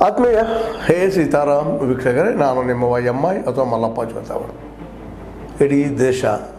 ಆತ್ಮೀಯ ಹೇ ಸೀತಾರಾಮ್ ವೀಕ್ಷಕರೇ, ನಾನು ನಿಮ್ಮ ವೈ ಅಥವಾ ಮಲ್ಲಪ್ಪ ಜೋತಾವರ್. ಇಡೀ ದೇಶ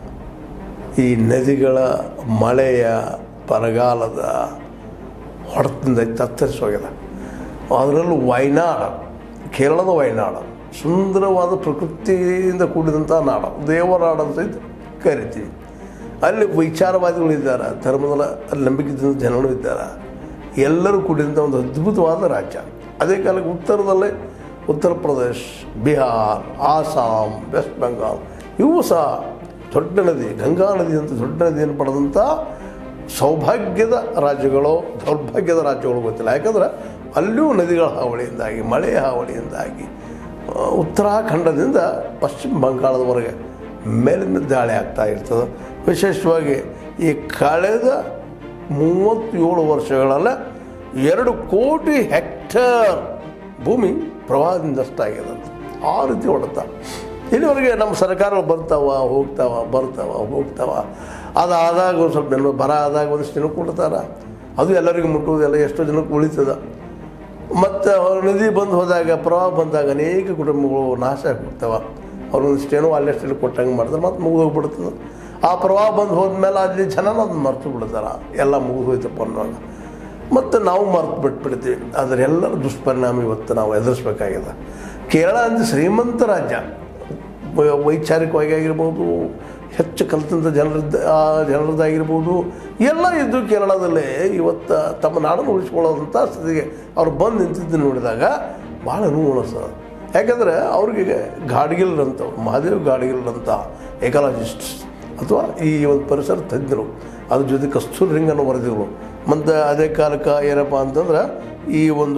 ಈ ನದಿಗಳ ಮಳೆಯ ಬರಗಾಲದ ಹೊಡೆತದಿಂದ ತತ್ತರಿಸೋಗಿದೆ. ಅದರಲ್ಲೂ ವಯನಾಡು, ಕೇರಳದ ವಯನಾಡು ಸುಂದರವಾದ ಪ್ರಕೃತಿಯಿಂದ ಕೂಡಿದಂಥ ನಾಡು, ದೇವನಾಡು ಅಂತ ಕರಿತೀವಿ. ಅಲ್ಲಿ ವಿಚಾರವಾದಿಗಳಿದ್ದಾರೆ, ಧರ್ಮದ ಅಲ್ಲಿ ನಂಬಿಕೆಯಿಂದ ಜನರು ಇದ್ದಾರೆ. ಎಲ್ಲರೂ ಕೂಡಿದಂಥ ಒಂದು ಅದ್ಭುತವಾದ ರಾಜ್ಯ. ಅದೇ ಕಾಲಕ್ಕೆ ಉತ್ತರದಲ್ಲೇ ಉತ್ತರ ಪ್ರದೇಶ್, ಬಿಹಾರ್, ಆಸಾಂ, ವೆಸ್ಟ್ ಬೆಂಗಾಲ್ ಇವು ಸಹ ದೊಡ್ಡ ನದಿ, ಗಂಗಾ ನದಿ ಅಂತ ದೊಡ್ಡ ನದಿಯನ್ನು ಪಡೆದಂಥ ಸೌಭಾಗ್ಯದ ರಾಜ್ಯಗಳು, ದೌರ್ಭಾಗ್ಯದ ರಾಜ್ಯಗಳು ಗೊತ್ತಿಲ್ಲ. ಯಾಕಂದ್ರೆ ಅಲ್ಲಿಯೂ ನದಿಗಳ ಹಾವಳಿಯಿಂದಾಗಿ, ಮಳೆಯ ಹಾವಳಿಯಿಂದಾಗಿ ಉತ್ತರಾಖಂಡದಿಂದ ಪಶ್ಚಿಮ ಬಂಗಾಳದವರೆಗೆ ಮೇಲಿನ ದಾಳಿ ಆಗ್ತಾ ಇರ್ತದೆ. ವಿಶೇಷವಾಗಿ ಈ ಕಳೆದ 37 ವರ್ಷಗಳಲ್ಲ 2 ಕೋಟಿ ಹೆಕ್ಟೇರ್ ಭೂಮಿ ಪ್ರವಾಹದಿಂದಷ್ಟಾಗ್ಯದಂತೆ. ಆ ರೀತಿ ಹೊಡೆತ. ಇಲ್ಲಿವರೆಗೆ ನಮ್ಮ ಸರ್ಕಾರಗಳು ಬರ್ತಾವ ಹೋಗ್ತಾವ. ಅದಾದಾಗ ಒಂದು ಸ್ವಲ್ಪ ಬರ ಆದಾಗ ಒಂದಿಷ್ಟು ಜನಕ್ಕೆ ಕೊಡ್ತಾರೆ, ಅದು ಎಲ್ಲರಿಗೂ ಮುಟ್ಟುವುದಿಲ್ಲ, ಎಷ್ಟೋ ಜನಕ್ಕೆ ಉಳಿತದೆ. ಮತ್ತು ನದಿ ಬಂದು ಹೋದಾಗ, ಪ್ರವಾಹ ಬಂದಾಗ ಅನೇಕ ಕುಟುಂಬಗಳು ನಾಶ ಆಗ್ಬಿಡ್ತಾವೆ. ಅವ್ರೊಂದಿಷ್ಟೇನೋ ಅಲ್ಲೆಷ್ಟು ಕೊಟ್ಟಂಗೆ ಮಾಡ್ತಾರೆ, ಮತ್ತು ಮುಗಿದೋಗ್ಬಿಡ್ತದೆ. ಆ ಪ್ರವಾಹ ಬಂದು ಹೋದ್ಮೇಲೆ ಅಲ್ಲಿ ಜನನ ಅದನ್ನು ಮರ್ತು ಬಿಡ್ತಾರೆ, ಎಲ್ಲ ಮುಗಿದು ಹೋಯ್ತಪ್ಪ ಅನ್ನುವಾಗ. ಮತ್ತು ನಾವು ಮರ್ತು ಬಿಟ್ಬಿಡ್ತೀವಿ. ಆದರೆ ಎಲ್ಲರ ದುಷ್ಪರಿಣಾಮ ಇವತ್ತು ನಾವು ಎದುರಿಸ್ಬೇಕಾಗಿದೆ. ಕೇರಳ ಅಂದರೆ ಶ್ರೀಮಂತ ರಾಜ್ಯ, ವೈಚಾರಿಕವಾಗಿ ಆಗಿರ್ಬೋದು, ಹೆಚ್ಚು ಕಲಿತಂಥ ಜನರದ್ದಾಗಿರ್ಬೋದು, ಎಲ್ಲ ಇದ್ದು ಕೇರಳದಲ್ಲೇ ಇವತ್ತು ತಮ್ಮ ನಾಡನ್ನು ಉಳಿಸ್ಕೊಳ್ಳೋದಂಥ ಸ್ಥಿತಿಗೆ ಅವ್ರು ಬಂದು ನಿಂತಿದ್ದು ನೋಡಿದಾಗ ಭಾಳ ನೋವು ಅನಿಸ್ತದೆ. ಯಾಕಂದರೆ ಅವ್ರಿಗೆ ಗಾಡ್ಗಿಲ್ರಂಥವ್ರು, ಮಹಾದೇವ್ ಗಾಡ್ಗಿಲ್ರಂಥ ಎಕಾಲಜಿಸ್ಟ್ಸ್ ಅಥವಾ ಈ ಒಂದು ಪರಿಸರ ತಜ್ಞರು, ಅದ್ರ ಜೊತೆ ಕಸ್ತೂರಿ ರಿಂಗನ್ನು ವರದಿಗಳು. ಮತ್ತು ಅದೇ ಕಾಲಕ್ಕೆ ಏನಪ್ಪ ಅಂತಂದ್ರೆ ಈ ಒಂದು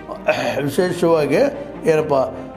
ವಿಶೇಷವಾಗಿ ಏನಪ್ಪ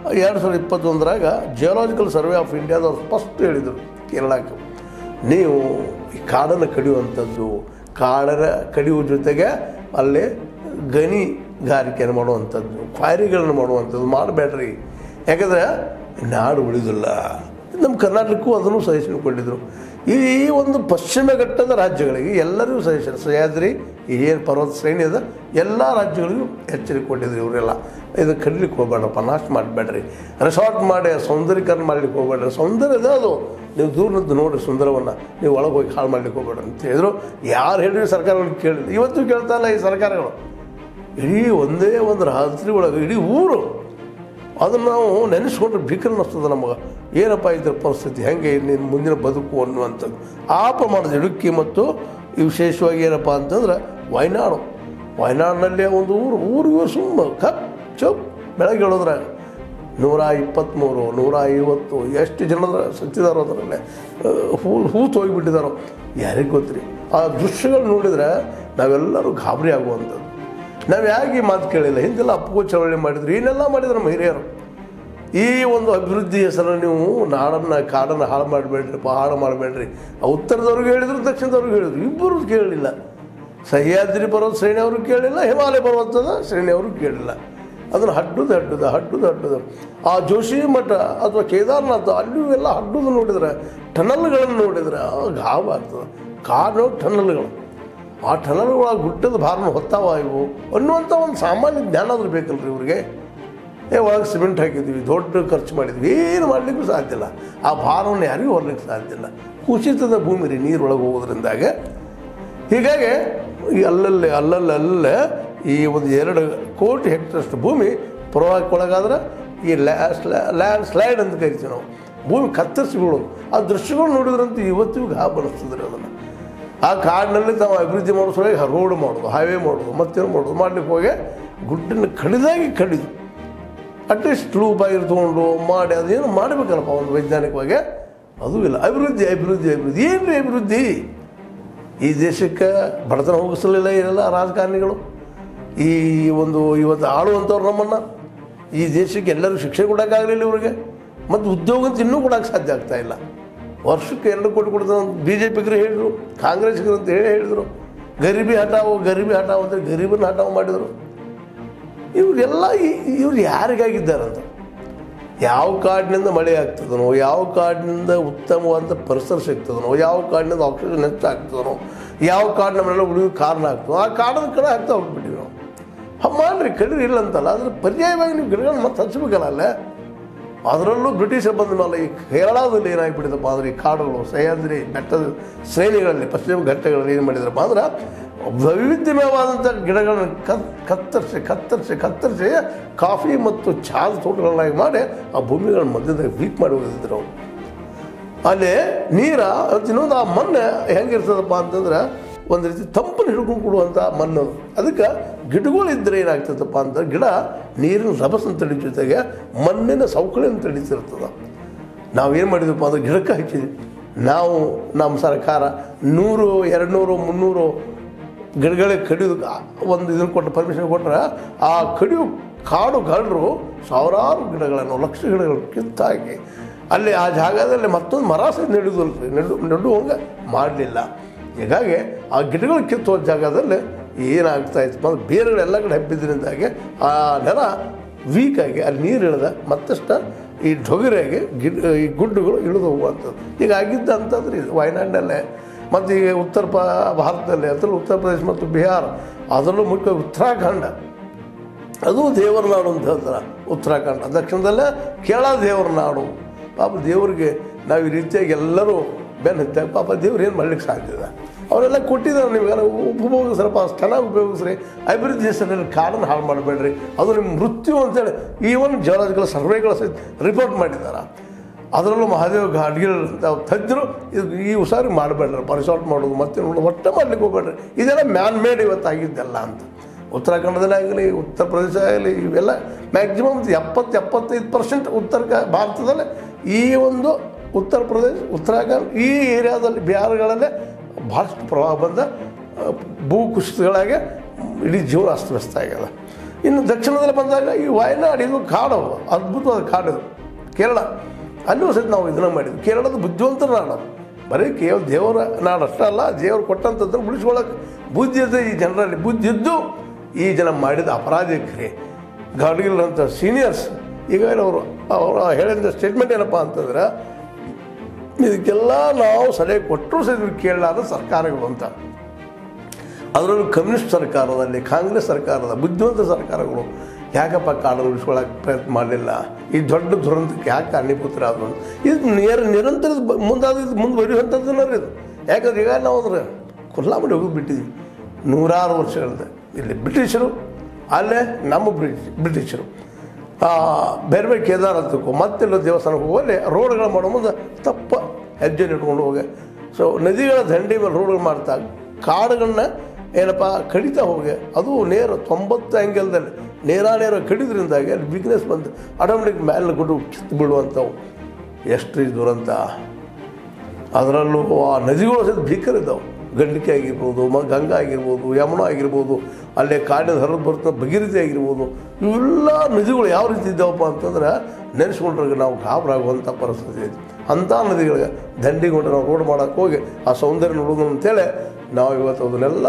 2021ರಾಗ ಜಿಯೋಲಾಜಿಕಲ್ ಸರ್ವೆ ಆಫ್ ಇಂಡಿಯಾದವ್ರು ಸ್ಪಷ್ಟ ಹೇಳಿದರು ಕೇರಳಕ್ಕೆ, ನೀವು ಈ ಕಾಡನ್ನು ಕಡಿಯುವಂಥದ್ದು, ಕಾಡನ್ನು ಕಡಿಯುವ ಜೊತೆಗೆ ಅಲ್ಲಿ ಗಣಿಗಾರಿಕೆಯನ್ನು ಮಾಡುವಂಥದ್ದು, ಕ್ವಾರಿಗಳನ್ನು ಮಾಡುವಂಥದ್ದು ಮಾಡಬೇಡ್ರಿ. ಯಾಕಂದರೆ ನಾಡು ಉಳಿದಿಲ್ಲ. ನಮ್ಮ ಕರ್ನಾಟಕಕ್ಕೂ ಅದನ್ನು ಸಹಿಸಿಕೊಂಡಿದ್ರು. ಈ ಒಂದು ಪಶ್ಚಿಮ ಘಟ್ಟದ ರಾಜ್ಯಗಳಿಗೆ ಎಲ್ಲರಿಗೂ ಸಹಿಸಿದ್ರು. ಸಹ್ಯಾದ್ರಿ ಏನು ಪರ್ವತ ಶ್ರೇಣಿ ಅದ ಎಲ್ಲ ರಾಜ್ಯಗಳಿಗೂ ಎಚ್ಚರಿಕೆ ಕೊಟ್ಟಿದ್ರು ಇವರೆಲ್ಲ. ಇದನ್ನು ಕಡಿಲಿಕ್ಕೆ ಹೋಗ್ಬೇಡ್ರಪ್ಪ, ನಾಶ ಮಾಡಬೇಡ್ರಿ, ರೆಸಾರ್ಟ್ ಮಾಡಿ ಸೌಂದರ್ಯೀಕರಣ ಮಾಡ್ಲಿಕ್ಕೆ ಹೋಗ್ಬೇಡ್ರಿ. ಸೌಂದರ್ಯ ಇದೆ, ಅದು ನೀವು ದೂರದ್ದು ನೋಡಿರಿ ಸುಂದರವನ್ನು, ನೀವು ಒಳಗೆ ಹೋಗಿ ಹಾಳು ಮಾಡ್ಲಿಕ್ಕೆ ಹೋಗ್ಬೇಡ್ರಿ ಅಂತ ಹೇಳಿದ್ರು. ಯಾರು ಹೇಳಿದ್ರು ಸರ್ಕಾರಗಳು ಕೇಳಿದ್ರು, ಇವತ್ತು ಕೇಳ್ತಾ ಇಲ್ಲ ಈ ಸರ್ಕಾರಗಳು. ಇಡೀ ಒಂದೇ ಒಂದು ರಾತ್ರಿ ಒಳಗೆ ಇಡೀ ಊರು, ಅದನ್ನು ನಾವು ನೆನೆಸ್ಕೊಂಡ್ರೆ ಭೀಕರ ಅನ್ನಿಸ್ತದೆ ನಮಗೆ. ಏನಪ್ಪ ಇದ್ರ ಪರಿಸ್ಥಿತಿ, ಹೆಂಗೆ ನಿನ್ನ ಮುಂದಿನ ಬದುಕು ಅನ್ನುವಂಥದ್ದು. ಆ ಪ್ರಮಾಣದ ಇಡುಕ್ಕಿ ಮತ್ತು ವಿಶೇಷವಾಗಿ ಏನಪ್ಪ ಅಂತಂದ್ರೆ ವಯನಾಡಿನಲ್ಲಿ ಒಂದು ಊರಿಗೂ ಚುಪ್ ಬೆಳಗ್ಗೆ ಹೇಳೋದ್ರಾಗ 123, 150 ಎಷ್ಟು ಜನರ ಸತ್ತಿದಾರೋ ಅದರಲ್ಲೇ, ಹೂತು ಹೋಗಿಬಿಟ್ಟಿದ್ದಾರೋ ಯಾರಿಗೆ ಗೊತ್ತಿರಿ. ಆ ದೃಶ್ಯಗಳು ನೋಡಿದರೆ ನಾವೆಲ್ಲರೂ ಗಾಬರಿ ಆಗುವಂಥದ್ದು. ನಾವು ಯಾಕೆ ಈ ಮಾತು ಕೇಳಿಲ್ಲ? ಹಿಂದೆಲ್ಲ ಅಪ್ಪು ಚಳವಳಿ ಮಾಡಿದ್ರು, ಏನೆಲ್ಲ ಮಾಡಿದ್ರು ನಮ್ಮ ಹಿರಿಯರು. ಈ ಒಂದು ಅಭಿವೃದ್ಧಿ ಹೆಸರು ನೀವು ಕಾಡನ್ನು ಹಾಳು ಮಾಡಬೇಡ್ರಿ, ಹಾಳು ಮಾಡಬೇಡ್ರಿ. ಉತ್ತರದವ್ರಿಗೆ ಹೇಳಿದ್ರು, ದಕ್ಷಿಣದವ್ರಿಗೆ ಹೇಳಿದ್ರು, ಇಬ್ಬರು ಕೇಳಲಿಲ್ಲ. ಸಹ್ಯಾದ್ರಿ ಪರ್ವತ ಶ್ರೇಣಿ ಅವರು ಕೇಳಿಲ್ಲ, ಹಿಮಾಲಯ ಪರ್ವತದ ಶ್ರೇಣಿ ಅವರು ಕೇಳಿಲ್ಲ. ಅದನ್ನು ಹಡ್ಡುದು ಆ ಜೋಶಿ ಮಠ ಅಥವಾ ಕೇದಾರನಾಥ ಅಲ್ಲಿಯೂ ಎಲ್ಲ ಹಡ್ಡುದು ನೋಡಿದ್ರೆ, ಟನಲ್ಗಳನ್ನು ನೋಡಿದ್ರೆ ಗಾಬ ಆಗ್ತದೆ. ಕಾಡು ಟನಲ್ಗಳು, ಆ ಟನಲ್ಗಳ ಗುಡ್ಡದ ಭಾರನ ಹೊತ್ತಾವ ಇವು ಅನ್ನುವಂಥ ಒಂದು ಸಾಮಾನ್ಯ ಜ್ಞಾನ ಆದರೂ ಬೇಕಲ್ರಿ ಇವ್ರಿಗೆ. ಒಳಗೆ ಸಿಮೆಂಟ್ ಹಾಕಿದ್ವಿ, ದೊಡ್ಡ ಖರ್ಚು ಮಾಡಿದ್ವಿ, ಏನು ಮಾಡಲಿಕ್ಕೂ ಸಾಧ್ಯ ಇಲ್ಲ. ಆ ಭಾರವನ್ನು ಯಾರಿಗೂ ಹೊರಲಿಕ್ಕೆ ಸಾಧ್ಯ ಇಲ್ಲ. ಕುಸಿತದ ಭೂಮಿ ರೀ ನೀರೊಳಗೆ ಹೋಗೋದ್ರಿಂದಾಗೆ. ಹೀಗಾಗಿ ಅಲ್ಲಲ್ಲೇ ಈ ಒಂದು 2 ಕೋಟಿ ಹೆಕ್ಟರ್ಷ್ಟು ಭೂಮಿ ಪ್ರವಾಹಕ್ಕೊಳಗಾದ್ರೆ ಈ ಲ್ಯಾಂಡ್ ಸ್ಲೈಡ್ ಅಂತ ಕರಿತೀವಿ ನಾವು. ಭೂಮಿ ಕತ್ತರಿಸಿ ಬೀಳೋದು. ಆ ದೃಶ್ಯಗಳು ನೋಡಿದ್ರಂತೂ ಇವತ್ತಿಗೂ ಬಲಿಸ್ತದ್ರಿ ಅದನ್ನು. ಆ ಕಾಡಿನಲ್ಲಿ ತಾವು ಅಭಿವೃದ್ಧಿ ಮಾಡಿಸೋಕೆ ರೋಡ್ ಮಾಡೋದು, ಹೈವೇ ಮಾಡೋದು, ಮತ್ತೇನು ಮಾಡೋದು ಮಾಡ್ಲಿಕ್ಕೆ ಹೋಗಿ ಗುಡ್ಡನ್ನು ಕಡಿದು ಅಟ್ಲೀಸ್ಟ್ ಲೂಪಾಗಿರು ತೊಗೊಂಡು ಮಾಡಿ ಅದೇನು ಮಾಡಬೇಕಲ್ಲಪ್ಪ ಒಂದು ವೈಜ್ಞಾನಿಕವಾಗಿ. ಅದೂ ಇಲ್ಲ. ಅಭಿವೃದ್ಧಿ ಏನು ರೀ ಅಭಿವೃದ್ಧಿ? ಈ ದೇಶಕ್ಕೆ ಬಡತನ ಹೋಗಿಸಲಿಲ್ಲ ಇರಲ್ಲ ರಾಜಕಾರಣಿಗಳು. ಈ ಒಂದು ಇವತ್ತು ಆಳುವಂಥವ್ರು ನಮ್ಮನ್ನು, ಈ ದೇಶಕ್ಕೆ ಎಲ್ಲರೂ ಶಿಕ್ಷೆ ಕೊಡೋಕ್ಕಾಗಲಿಲ್ಲ ಇವ್ರಿಗೆ, ಮತ್ತು ಉದ್ಯೋಗ ಅಂತ ಇನ್ನೂ ಕೊಡೋಕ್ಕೆ ಸಾಧ್ಯ ಆಗ್ತಾಯಿಲ್ಲ. ವರ್ಷಕ್ಕೆ 2 ಕೋಟಿ ಕೊಡ್ತಾರೆ BJPಗರು ಹೇಳಿದ್ರು, ಕಾಂಗ್ರೆಸ್ಗರು ಅಂತ ಹೇಳಿದರು. ಗರೀಬಿ ಹಟಾವು ಅಂದರೆ ಗರೀಬನ್ನು ಹಟಾವು ಮಾಡಿದರು. ಇವ್ರು ಯಾರಿಗಾಗಿದ್ದಾರಂತ? ಯಾವ ಕಾಡಿನಿಂದ ಮಳೆ ಆಗ್ತದನೋ, ಯಾವ ಕಾಡಿನಿಂದ ಉತ್ತಮವಾದ ಪರಿಸರ ಸಿಗ್ತದನೋ, ಯಾವ ಕಾಡಿನಿಂದ ಆಕ್ಸಿಜನ್ ಹೆಚ್ಚಾಗ್ತದನೋ, ಯಾವ ಕಾಡು ನಮ್ಮೆಲ್ಲ ಉಳಿಯೋಕ್ಕೆ ಕಾರಣ ಆಗ್ತದೋ ಆ ಕಾಡದ ಕಡೆ ಆಗ್ತಾ ಹೋಗ್ಬಿಟ್ಟಿವಿ ನಾವು. ಮಾಡಿರಿ, ಕಡಿರಿ ಇಲ್ಲ ಅಂತಲ್ಲ. ಅದ್ರ ಪರ್ಯಾಯವಾಗಿ ನೀವು ಗಿಡಗಳನ್ನ ಮತ್ತೆ ಹಚ್ಚಬೇಕಲ್ಲ ಅಲ್ಲೇ. ಅದರಲ್ಲೂ ಬ್ರಿಟಿಷರು ಬಂದ ಮೇಲೆ ಈ ಕೇರಳದಲ್ಲಿ ಏನಾಗಿಬಿಟ್ಟಿದಪ್ಪ ಅಂದರೆ ಈ ಕಾಡುಗಳು, ಸಹ್ಯಾದ್ರಿ ಬೆಟ್ಟದ ಶ್ರೇಣಿಗಳಲ್ಲಿ, ಪಶ್ಚಿಮ ಘಟ್ಟಗಳಲ್ಲಿ ಏನು ಮಾಡಿದ್ರಪ್ಪ ಅಂದ್ರೆ ವೈವಿಧ್ಯಮಯವಾದಂಥ ಗಿಡಗಳನ್ನು ಕತ್ತರಿಸಿ ಕಾಫಿ ಮತ್ತು ಚಾದ ತೋಟಗಳನ್ನಾಗಿ ಮಾಡಿ ಆ ಭೂಮಿಗಳ ಮಧ್ಯದಾಗ ವೀಕ್ ಮಾಡಿ ಹೋಗಿದ್ರು ಅವರು. ಅಲ್ಲಿ ನೀರು ಇನ್ನೊಂದು ಆ ಮಣ್ಣು ಹೆಂಗಿರ್ತದಪ್ಪ ಅಂತಂದ್ರೆ ಒಂದು ರೀತಿ ತಂಪನ್ನು ಹಿಡ್ಕೊಂಡು ಕೊಡುವಂಥ ಮಣ್ಣು. ಅದಕ್ಕೆ ಗಿಡಗಳಿದ್ದರೆ ಏನಾಗ್ತದಪ್ಪ ಅಂತ ಗಿಡ ನೀರಿನ ರಭಸನ್ನು ತಡಿ ಜೊತೆಗೆ ಮಣ್ಣಿನ ಸವಕಳಿಯನ್ನು ತಡೀತಿರ್ತದೆ. ನಾವೇನು ಮಾಡಿದ್ವಪ್ಪ ಅಂದ್ರೆ ಗಿಡಕ್ಕೆ ಹಚ್ಚಿದ್ವಿ. ನಾವು ನಮ್ಮ ಸರ್ಕಾರ 100, 200, 300 ಗಿಡಗಳಿಗೆ ಕಡಿಯೋದಕ್ಕೆ ಒಂದು ಇದನ್ನು ಕೊಟ್ಟು ಪರ್ಮಿಷನ್ ಕೊಟ್ಟರೆ ಆ ಕಡಿಯೋ ಕಾಡುಗಾರರು ಸಾವಿರಾರು ಗಿಡಗಳನ್ನು, ಲಕ್ಷ ಗಿಡಗಳನ್ನು ಕಿತ್ತಾಕಿ ಅಲ್ಲಿ ಆ ಜಾಗದಲ್ಲಿ ಮತ್ತೊಂದು ಮರ ಸಹ ನೆಡುವಂಗೆ ಮಾಡಲಿಲ್ಲ. ಹೀಗಾಗಿ ಆ ಗಿಡಗಳು ಕಿತ್ತುವ ಜಾಗದಲ್ಲಿ ಏನಾಗ್ತಾಯಿತ್ತು ಅಂದ್ರೆ ಬೇರೆಗಳೆಲ್ಲ ಕಡೆ ಹಬ್ಬಿದ್ರಿಂದಾಗಿ ಆ ನೆಲ ವೀಕಾಗಿ ಅಲ್ಲಿ ನೀರು ಇಳಿದ ಮತ್ತಷ್ಟು ಈ ಡೊಗರೆಯಾಗಿ ಈ ಗುಡ್ಡುಗಳು ಇಳಿದು ಹೋಗುವಂಥದ್ದು. ಈಗ ಆಗಿದ್ದ ಅಂತಂದ್ರೆ ಇದು ವಯನಾಡಿನಲ್ಲೇ ಮತ್ತು ಈಗ ಉತ್ತರ ಭಾರತದಲ್ಲಿ, ಅದರಲ್ಲೂ ಉತ್ತರ ಪ್ರದೇಶ ಮತ್ತು ಬಿಹಾರ, ಅದರಲ್ಲೂ ಮುಖ್ಯ ಉತ್ತರಾಖಂಡ, ಅದು ದೇವರ ನಾಡು ಅಂತ ಹೇಳ್ತಾರೆ. ಉತ್ತರಾಖಂಡ ದಕ್ಷಿಣದಲ್ಲೇ ಕೇರಳ ದೇವರ ನಾಡು. ಪಾಪ ದೇವರಿಗೆ ನಾವು ಈ ರೀತಿಯಾಗಿ ಎಲ್ಲರೂ ಬೆನ್ನು ಹತ್ತಾಗ ಪಾಪ ದೇವ್ರು ಏನು ಮಾಡ್ಲಿಕ್ಕೆ ಸಾಧ್ಯ ಇದೆ? ಅವರೆಲ್ಲ ಕೊಟ್ಟಿದ್ದಾರೆ ನಿಮ್ಗೆ, ಉಪಯೋಗಿಸ್ರಪ್ಪ, ಚೆನ್ನಾಗಿ ಉಪಯೋಗಿಸ್ರಿ. ಅಭಿವೃದ್ಧಿ ಹೆಸರಲ್ಲಿ ಕಾಡನ್ನು ಹಾಳು ಮಾಡಬೇಡ್ರಿ, ಅದು ನಿಮ್ಮ ಮೃತ್ಯು ಅಂತೇಳಿ ಈವನ್ ಜಿಯೋಲಾಜಿಕಲ್ ಸರ್ವೆಗಳು ಸಹಿತ ರಿಪೋರ್ಟ್ ಮಾಡಿದ್ದಾರೆ. ಅದರಲ್ಲೂ ಮಹಾದೇವ್ ಗಾಡ್ಗಿಲ್ ತಜ್ಜರು ಇದು ಈ ಉಸಾರಿ ಮಾಡಬೇಡ್ರಿ, ಪರಿಸಾಲ್ಟ್ ಮಾಡೋದು ಮತ್ತೆ ನೋಡೋದು ಒಟ್ಟೆ ಮಾಡ್ಲಿಕ್ಕೆ ಹೋಗ್ಬೇಡ್ರಿ. ಇದೆಲ್ಲ ಮ್ಯಾನ್ ಮೇಡ್ ಇವತ್ತಾಗಿದ್ದೆಲ್ಲ ಅಂತ. ಉತ್ತರಾಖಂಡದಲ್ಲಿ ಆಗಲಿ, ಉತ್ತರ ಪ್ರದೇಶ ಆಗಲಿ, ಇವೆಲ್ಲ ಮ್ಯಾಕ್ಸಿಮಮ್ 70-75% ಉತ್ತರ ಭಾರತದಲ್ಲಿ ಈ ಒಂದು ಉತ್ತರ ಪ್ರದೇಶ, ಉತ್ತರಾಖಂಡ ಈ ಏರಿಯಾದಲ್ಲಿ ಬಿಹಾರಗಳಲ್ಲೇ ಭಾಳಷ್ಟು ಪ್ರವಾಹ ಬಂದ ಭೂಕುಸಿತಗಳಾಗಿ ಇಡೀ ಜೀವನ ಅಸ್ತವ್ಯಸ್ತ ಆಗ್ಯದ. ಇನ್ನು ದಕ್ಷಿಣದಲ್ಲಿ ಬಂದಾಗ ಈ ವಯನಾಡು, ಇದು ಕಾಡು, ಅದ್ಭುತವಾದ ಕಾಡು ಕೇರಳ, ಅಲ್ಲೂ ಸಹಿತ ನಾವು ಇದನ್ನು ಮಾಡಿದ್ವಿ. ಕೇರಳದ ಬುದ್ಧಿವಂತರ ನಾಡು, ಬರೀ ಕೇವಲ ದೇವರ ನಾಡು ಅಷ್ಟೇ ಅಲ್ಲ, ದೇವರು ಕೊಟ್ಟಂಥದ್ದನ್ನು ಉಳಿಸ್ಕೊಳ್ಳೋಕೆ ಬುದ್ಧಿ ಇದ್ದ ಈ ಜನರಲ್ಲಿ ಬುದ್ಧಿ ಇದ್ದು ಈ ಜನ ಮಾಡಿದ ಅಪರಾಧಿಕರೇ ಗಾಡ್ಗಿಲ್ ಅಂತ ಸೀನಿಯರ್ಸ್. ಈಗ ಅವರು ಹೇಳಿದ ಸ್ಟೇಟ್ಮೆಂಟ್ ಏನಪ್ಪ ಅಂತಂದ್ರೆ, ಇದಕ್ಕೆಲ್ಲ ನಾವು ಸಲಹೆ ಕೊಟ್ಟರು ಸಹ ಕೇಳಲಾದ ಸರ್ಕಾರಗಳು ಅಂತ. ಅದರಲ್ಲೂ ಕಮ್ಯುನಿಸ್ಟ್ ಸರ್ಕಾರದಲ್ಲಿ, ಕಾಂಗ್ರೆಸ್ ಸರ್ಕಾರದ ಬುದ್ಧಿವಂತ ಸರ್ಕಾರಗಳು ಯಾಕಪ್ಪ ಕಾಡನ್ನು ಉಳಿಸ್ಕೊಳ್ಳೋಕೆ ಪ್ರಯತ್ನ ಮಾಡಲಿಲ್ಲ? ಈ ದೊಡ್ಡ ದುರಂತಕ್ಕೆ ಯಾಕೆ ಕಾರಣೀಭೂತರಾದ್ರು? ಇದು ನಿರಂತರ ಮುಂದುವರಿಯುವಂಥದ್ದನ್ನ ಇದು. ಯಾಕಂದ್ರೆ ಈಗ ನಾವು ಅದ್ರ ಕುಲ್ಲ ಮಾಡಿ ಹೋಗಿ ಬಿಟ್ಟಿದ್ವಿ ನೂರಾರು ವರ್ಷಗಳಿಂದ. ಇಲ್ಲಿ ಬ್ರಿಟಿಷರು, ಅಲ್ಲೇ ನಮ್ಮ ಬ್ರಿಟಿಷರು ಬೇರೆ ಬೇರೆ ಕೇದಾರತ್ವಕ್ಕೂ ಮತ್ತೆಲ್ಲ ದೇವಸ್ಥಾನಕ್ಕೆ ಹೋಗಲ್ಲಿ ರೋಡ್ಗಳು ಮಾಡೋ ಮುಂದೆ ತಪ್ಪ ಹೆಜ್ಜೆ ಇಟ್ಕೊಂಡು ಹೋಗಿ. ಸೊ ನದಿಗಳ ದಂಡೆ ಮೇಲೆ ರೋಡ್ಗಳು ಮಾಡ್ತಾ ಕಾಡುಗಳನ್ನ ಏನಪ್ಪ ಕಡಿತಾ ಹೋಗಿ, ಅದು ನೇರ 90 ಆ್ಯಂಗಲ್ದಲ್ಲಿ ನೇರ ಕಡಿದ್ರಿಂದಾಗಿ ಅಲ್ಲಿ ಬಿಗ್ನೆಸ್ ಬಂದು ಆಟೋಮೆಟಿಕ್ ಮೇಲೆ ಗುಡ್ಡು ಕಿತ್ತು ಬಿಡುವಂಥವು. ಎಷ್ಟು ದುರಂತ! ಅದರಲ್ಲೂ ಆ ನದಿಗಳು ಸಹಿತ ಭೀಕರ ಇದ್ದಾವೆ. ಗಂಡಿಕೆ ಆಗಿರ್ಬೋದು, ಗಂಗಾ ಆಗಿರ್ಬೋದು, ಯಮುನಾ ಆಗಿರ್ಬೋದು, ಅಲ್ಲೇ ಕಾಡಿನ ಹರಿದು ಬರ್ತಾ ಭಗೀರಥಿ ಆಗಿರ್ಬೋದು, ಇವೆಲ್ಲ ನದಿಗಳು ಯಾವ ರೀತಿ ಇದ್ದಾವಪ್ಪ ಅಂತಂದ್ರೆ ನೆನೆಸ್ಕೊಂಡ್ರೆ ನಾವು ಗಾಬರಾಗುವಂಥ ಪರಿಸ್ಥಿತಿ ಐತಿ. ಅಂಥ ನದಿಗಳಿಗೆ ದಂಡಿಗೊಂಡು ನಾವು ರೋಡ್ ಮಾಡೋಕ್ಕೆ ಹೋಗಿ ಆ ಸೌಂದರ್ಯ ನೋಡೋದು ಅಂತೇಳಿ ನಾವು ಇವತ್ತು ಅದನ್ನೆಲ್ಲ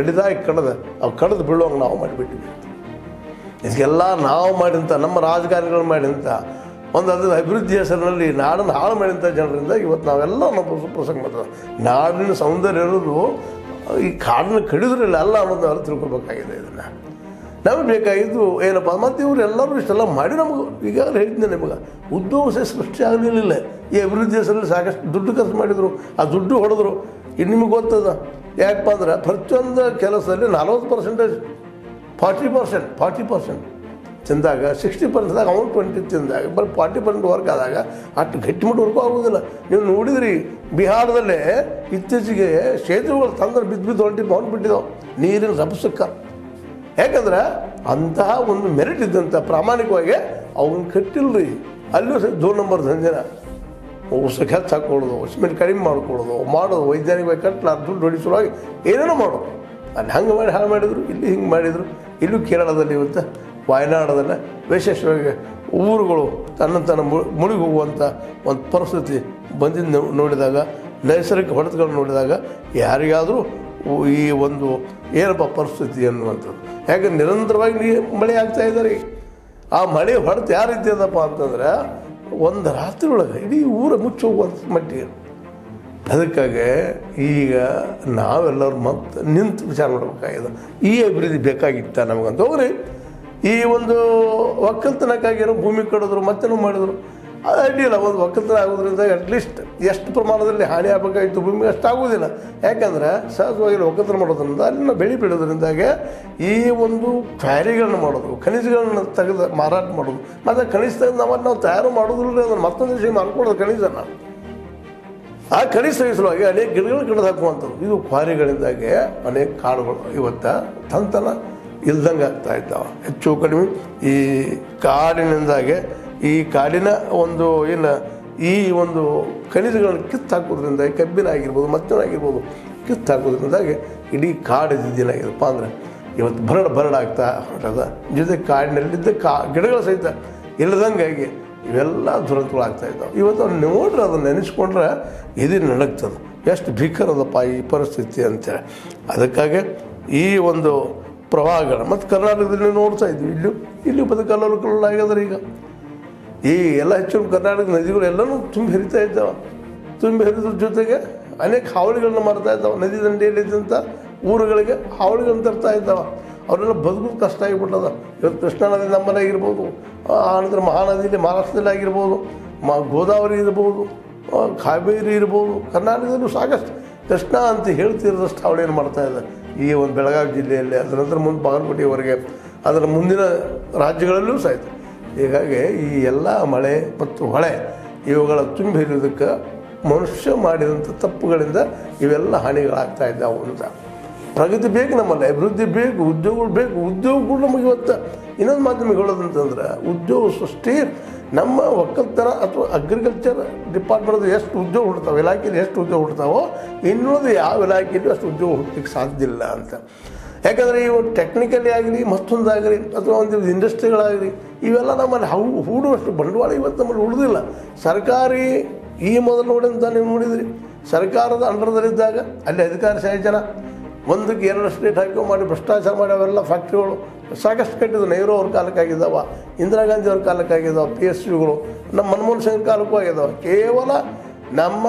ಕಡಿದು ಬೀಳುವಂಗೆ ನಾವು ಮಾಡಿಬಿಟ್ಟಿವಿ. ಇದಕ್ಕೆಲ್ಲ ನಾವು ಮಾಡಿದಂಥ, ನಮ್ಮ ರಾಜಕಾರಣಿಗಳು ಮಾಡಿದಂಥ ಒಂದು ಅದು ಅಭಿವೃದ್ಧಿ ಹೆಸರಿನಲ್ಲಿ ನಾಡನ್ನು ಹಾಳು ಮಾಡಿದಂಥ ಜನರಿಂದ ಇವತ್ತು ನಾವೆಲ್ಲ ನಮ್ಮ ಪ್ರಸಂಗ ಮಾಡ್ತಾರೆ. ನಾಡಿನ ಸೌಂದರ್ಯ ಇರೋದು ಈ ಕಾಡನ್ನು ಕಡಿದ್ರಿಲ್ಲ ಅಲ್ಲ ಅನ್ನೋದು ಅವ್ರು ತಿಳ್ಕೊಬೇಕಾಗಿದೆ. ಇದನ್ನು ನಮಗೆ ಬೇಕಾಗಿದ್ದು ಏನಪ್ಪ, ಮತ್ತು ಇವರು ಎಲ್ಲರೂ ಇಷ್ಟೆಲ್ಲ ಮಾಡಿ ನಮಗೆ ಈಗಾಗಲೇ ಹೇಳಿದ್ದೆ ನಿಮಗೆ ಉದ್ಯೋಗ ಸೃಷ್ಟಿ ಆಗಲಿಲ್ಲ. ಈ ಅಭಿವೃದ್ಧಿ ಹೆಸರಲ್ಲಿ ಸಾಕಷ್ಟು ದುಡ್ಡು ಖರ್ಚು ಮಾಡಿದರು, ಆ ದುಡ್ಡು ಹೊಡೆದ್ರು. ಇನ್ನು ನಿಮಗೆ ಗೊತ್ತದ ಯಾಕಪ್ಪ ಅಂದ್ರೆ ಪ್ರತಿಯೊಂದು ಕೆಲಸದಲ್ಲಿ 40%, 40% ತಿಂದಾಗ 60% ಅವನು 20 ತಿಂದಾಗ ಬರೀ 40% ವರ್ಕ್ ಆದಾಗ ಅಷ್ಟು ಗಟ್ಟಿಮುಟ್ಟು ವರ್ಕು ಆಗೋದಿಲ್ಲ. ನೀವು ನೋಡಿದ್ರಿ ಬಿಹಾರದಲ್ಲೇ ಇತ್ತೀಚೆಗೆ ಸೇತುವೆಗಳು ತಂದ್ರೆ ಬಿದ್ದು ಹೊಂಟಿಬಿಟ್ಟಿದ್ದಾವೆ ನೀರಿನ ರಭಸಕ್ಕೆ. ಯಾಕಂದ್ರೆ ಅಂತಹ ಒಂದು ಮೆರಿಟ್ ಇದ್ದಂಥ ಪ್ರಾಮಾಣಿಕವಾಗಿ ಅವನ್ನ ಕಟ್ಟಿಲ್ರಿ. ಅಲ್ಲೂ ಸಹ 2 ನಂಬರ್ ದಂಧೆನ ಉಸಕ್ಕೆ ಹೆಚ್ಚು ಹಾಕ್ಕೊಳ್ಳೋದು, ಸಿಮೆಂಟ್ ಕಡಿಮೆ ಮಾಡೋದು ವೈಜ್ಞಾನಿಕವಾಗಿ ಕಟ್ಟಲ ದುಡ್ಡು ಹೊಡಿಸುವಾಗಿ ಏನೇನೋ ಮಾಡೋದು. ಅಲ್ಲಿ ಹಂಗೆ ಮಾಡಿ ಹಾಳು ಮಾಡಿದರು, ಇಲ್ಲಿ ಹಿಂಗೆ ಮಾಡಿದರು. ಇಲ್ಲೂ ಕೇರಳದಲ್ಲಿ ಇವತ್ತು ವಯನಾಡದಲ್ಲೇ ವಿಶೇಷವಾಗಿ ಊರುಗಳು ತನ್ನ ಮುಳುಗಿ ಹೋಗುವಂಥ ಒಂದು ಪರಿಸ್ಥಿತಿ ಬಂದಿದ್ದು ನೋಡಿದಾಗ, ನೈಸರ್ಗಿಕ ಹೊಡೆತಗಳು ನೋಡಿದಾಗ ಯಾರಿಗಾದರೂ ಈ ಒಂದು ಏನಪ್ಪ ಪರಿಸ್ಥಿತಿ ಅನ್ನುವಂಥದ್ದು. ಯಾಕೆ ನಿರಂತರವಾಗಿ ಮಳೆ ಆಗ್ತಾಯಿದ್ದಾರೆ. ಆ ಮಳೆ ಹೊಡೆತು ಯಾವ ರೀತಿ ಅದಪ್ಪ ಅಂತಂದ್ರೆ ಒಂದು ರಾತ್ರಿ ಒಳಗೆ ಇಡೀ ಊರ ಮುಚ್ಚಿ ಹೋಗುವಂಥ ಮಟ್ಟಿಗೆ ಅದಕ್ಕಾಗಿ ಈಗ ನಾವೆಲ್ಲರೂ ಮತ್ತೆ ನಿಂತು ವಿಚಾರ ಮಾಡಬೇಕಾಗಿದೆ. ಈ ಅಭಿವೃದ್ಧಿ ಬೇಕಾಗಿತ್ತ ನಮಗಂತ ಹೋಗ್ರಿ. ಈ ಒಂದು ಒಕ್ಕಲ್ತನಕ್ಕಾಗಿ ಏನೋ ಭೂಮಿ ಕಡಿದ್ರು ಮತ್ತೇನೋ ಮಾಡಿದ್ರು, ಅದು ಅಡ್ಡಿಲ್ಲ. ಒಂದು ಒಕ್ಕಲ್ತನ ಆಗೋದ್ರಿಂದ ಅಟ್ಲೀಸ್ಟ್ ಎಷ್ಟು ಪ್ರಮಾಣದಲ್ಲಿ ಹಾನಿ ಆಗಬೇಕಾಗಿತ್ತು ಭೂಮಿಗೆ ಅಷ್ಟು ಆಗೋದಿಲ್ಲ. ಯಾಕಂದ್ರೆ ಸಹಜವಾಗಿ ಒಕ್ಕಲ್ತನ ಮಾಡೋದ್ರಿಂದ ಅಲ್ಲಿನ ಬೆಳೆ ಬೆಳೆಯೋದ್ರಿಂದಾಗೆ ಈ ಒಂದು ಕ್ವಾರಿಗಳನ್ನ ಮಾಡೋದು, ಖನಿಜಗಳನ್ನ ತೆಗೆದು ಮಾರಾಟ ಮಾಡೋದು, ಮತ್ತು ಖನಿಜ ತೆಗೆದು ನಾವು ತಯಾರು ಮಾಡೋದಿಲ್ಲ, ಅದನ್ನು ಮತ್ತೊಂದು ವಿಷಯ ಮಾಡ್ಕೊಡೋದು ಖನಿಜನ. ಆ ಖನಿಜ ಸಹಿಸಲುವಾಗಿ ಅನೇಕ ಗಿಡಗಳು ಕಡಿದು ಹಾಕುವಂಥದ್ದು. ಇದು ಕ್ವಾರಿಗಳಿಂದಾಗೆ ಅನೇಕ ಕಾಡುಗಳು ಇವತ್ತು ತಂತನ ಇಲ್ದಂಗೆ ಆಗ್ತಾ ಇದ್ದಾವೆ. ಹೆಚ್ಚು ಕಡಿಮೆ ಈ ಕಾಡಿನಿಂದಾಗೆ ಈ ಕಾಡಿನ ಒಂದು ಏನು ಈ ಒಂದು ಖನಿಜಗಳನ್ನು ಕಿತ್ತು ಹಾಕೋದ್ರಿಂದ ಕಬ್ಬಿನ ಆಗಿರ್ಬೋದು ಮತ್ತೊಂದಾಗಿರ್ಬೋದು ಕಿತ್ತು ಹಾಕೋದ್ರಿಂದಾಗಿ ಇಡೀ ಕಾಡು ಏನಾಗಿದೆಪ್ಪ ಅಂದರೆ ಇವತ್ತು ಬರಡಾಗ್ತಾ ಹೊರಟದ. ಜೊತೆಗೆ ಕಾಡಿನಲ್ಲಿದ್ದ ಗಿಡಗಳು ಸಹಿತ ಇಲ್ಲದಂಗಾಗಿ ಇವೆಲ್ಲ ದುರಂತಗಳಾಗ್ತಾ ಇದ್ದಾವೆ. ಇವತ್ತು ಅವ್ರು ನೋಡ್ರಿ, ಅದನ್ನು ನೆನೆಸ್ಕೊಂಡ್ರೆ ಇದು ನಡಗ್ತದೆ ಎಷ್ಟು ಭೀಕರದಪ್ಪ ಈ ಪರಿಸ್ಥಿತಿ ಅಂತೇಳಿ. ಅದಕ್ಕಾಗಿ ಈ ಒಂದು ಪ್ರವಾಹಗಳು ಮತ್ತು ಕರ್ನಾಟಕದಲ್ಲಿ ನೋಡ್ತಾ ಇದ್ವಿ, ಇಲ್ಲಿ ಬದುಕಲ್ಲೋರ್ಗಳಾಗಿದ್ರೆ ಈಗ ಈ ಎಲ್ಲ ಹೆಚ್ಚು ಕರ್ನಾಟಕದ ನದಿಗಳು ಎಲ್ಲನೂ ತುಂಬಿ ಹರಿತಾ ಇದ್ದಾವೆ. ತುಂಬಿ ಹರಿದ್ರ ಜೊತೆಗೆ ಅನೇಕ ಹಾವಳಿಗಳನ್ನ ಮಾಡ್ತಾ ಇದ್ದಾವೆ. ನದಿ ದಂಡೆಯಲ್ಲಿದ್ದಂಥ ಊರುಗಳಿಗೆ ಹಾವಳಿಗಳನ್ನ ತರ್ತಾ ಇದ್ದಾವೆ. ಅವರೆಲ್ಲ ಬದುಕೋದು ಕಷ್ಟ ಆಗಿಬಿಟ್ಟದ. ಇವತ್ತು ಕೃಷ್ಣಾ ನದಿ ನಮ್ಮಲ್ಲಿ ಆಗಿರ್ಬೋದು, ಆನಂತರ ಮಹಾನದಿಯಲ್ಲಿ ಮಹಾರಾಷ್ಟ್ರದಲ್ಲಿ ಆಗಿರ್ಬೋದು, ಗೋದಾವರಿ ಇರ್ಬೋದು, ಕಾವೇರಿ ಇರ್ಬೋದು, ಕರ್ನಾಟಕದಲ್ಲೂ ಸಾಕಷ್ಟು ಕೃಷ್ಣಾ ಅಂತ ಹೇಳ್ತಿರೋದಷ್ಟು ಹಾವಳಿಯನ್ನು ಮಾಡ್ತಾ ಇದೆ ಈ ಒಂದು ಬೆಳಗಾವಿ ಜಿಲ್ಲೆಯಲ್ಲಿ. ಅದರ ನಂತರ ಮುಂದೆ ಬಾಗಲಕೋಟೆಯವರೆಗೆ, ಅದರ ಮುಂದಿನ ರಾಜ್ಯಗಳಲ್ಲೂ ಸಹಿತ. ಹೀಗಾಗಿ ಈ ಎಲ್ಲ ಮಳೆ ಮತ್ತು ಹೊಳೆ ಇವುಗಳ ತುಂಬಿ ಹರಿಯೋದಕ್ಕೆ ಮನುಷ್ಯ ಮಾಡಿದಂಥ ತಪ್ಪುಗಳಿಂದ ಇವೆಲ್ಲ ಹಾನಿಗಳಾಗ್ತಾ ಇದ್ದಾವೆ ಅಂತ. ಪ್ರಗತಿ ಬೇಕು, ನಮ್ಮಲ್ಲಿ ಅಭಿವೃದ್ಧಿ ಬೇಕು, ಉದ್ಯೋಗಗಳು ಬೇಕು. ಉದ್ಯೋಗಗಳು ನಮಗೆ ಇವತ್ತು ಇನ್ನೊಂದು ಮಾಧ್ಯಮ ಹೇಳೋದಂತಂದ್ರೆ ಉದ್ಯೋಗ ಸೃಷ್ಟಿ ನಮ್ಮ ಒಕ್ಕಲ್ತನ ಅಥವಾ ಅಗ್ರಿಕಲ್ಚರ್ ಡಿಪಾರ್ಟ್ಮೆಂಟ್ ಎಷ್ಟು ಉದ್ಯೋಗ ಹುಡ್ತಾವೆ, ಇಲಾಖೆಯಲ್ಲಿ ಎಷ್ಟು ಉದ್ಯೋಗ ಹುಡ್ತಾವೋ ಇನ್ನುಳಿದು ಯಾವ ಇಲಾಖೆಯಲ್ಲೂ ಅಷ್ಟು ಉದ್ಯೋಗ ಹುಡ್ಲಿಕ್ಕೆ ಸಾಧ್ಯ ಇಲ್ಲ ಅಂತ. ಯಾಕಂದರೆ ಇವು ಟೆಕ್ನಿಕಲಿ ಆಗಲಿ ಮತ್ತೊಂದಾಗಲಿ ಅಥವಾ ಒಂದು ಇಂಡಸ್ಟ್ರಿಗಳಾಗಲಿ ಇವೆಲ್ಲ ನಮ್ಮಲ್ಲಿ ಹೂಡುವಷ್ಟು ಬಂಡವಾಳ ಇವತ್ತು ನಮ್ಮಲ್ಲಿ ಉಳಿದಿಲ್ಲ. ಸರ್ಕಾರಿ ಈ ಮೊದಲು ನೋಡಿದಂತ ನೀವು ನೋಡಿದ್ರಿ, ಸರ್ಕಾರದ ಅಂಡರ್ದಲ್ಲಿದ್ದಾಗ ಅಲ್ಲಿ ಅಧಿಕಾರಶಾಹಿ ಜನ ಒಂದಕ್ಕೆ 2 ಸ್ಟೇಟ್ ಹಾಕಿ ಮಾಡಿ ಭ್ರಷ್ಟಾಚಾರ ಮಾಡಿ ಅವೆಲ್ಲ ಫ್ಯಾಕ್ಟ್ರಿಗಳು ಸಾಕಷ್ಟು ಕಟ್ಟಿದ್ದು. ನೆಹರು ಅವ್ರ ಕಾಲಕ್ಕಾಗಿದ್ದಾವ, ಇಂದಿರಾ ಗಾಂಧಿ ಅವ್ರ ಕಾಲಕ್ಕಾಗಿದ್ದಾವೆ, PSUಗಳು ನಮ್ಮ ಮನಮೋಹನ್ ಸಿಂಗ್ ಕಾಲಕ್ಕೂ ಆಗಿದ್ದಾವೆ. ಕೇವಲ ನಮ್ಮ